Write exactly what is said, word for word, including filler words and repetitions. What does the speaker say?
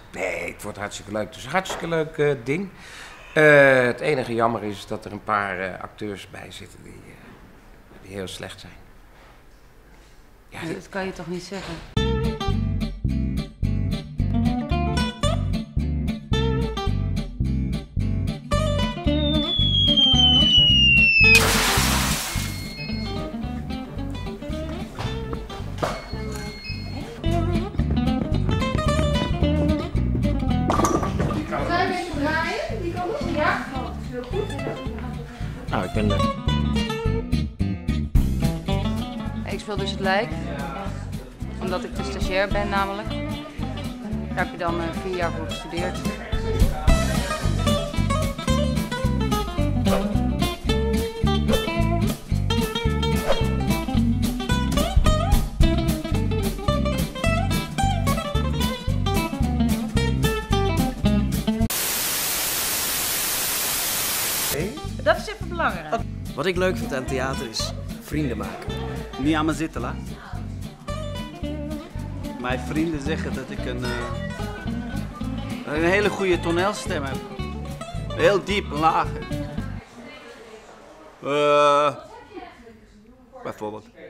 Nee, het wordt hartstikke leuk. Het is een hartstikke leuk uh, ding. Uh, het enige jammer is dat er een paar uh, acteurs bij zitten die, uh, die heel slecht zijn. Ja, die... Dat kan je toch niet zeggen? Nou, ik ben... Uh... Ik speel dus het lijk, omdat ik de stagiair ben namelijk. Daar heb je dan uh, vier jaar voor gestudeerd. Dat is even belangrijk. Wat ik leuk vind aan theater is vrienden maken. Niet aan me zitten, la. Mijn vrienden zeggen dat ik een, uh, een hele goede toneelstem heb. Heel diep, laag. Uh, bijvoorbeeld.